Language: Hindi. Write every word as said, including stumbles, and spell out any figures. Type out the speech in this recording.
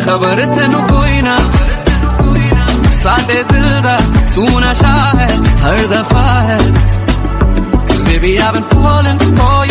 खबर तेनू कोई ना साडे दिल दा तू नशा है हर दफा है, 'cause baby I've been falling for you.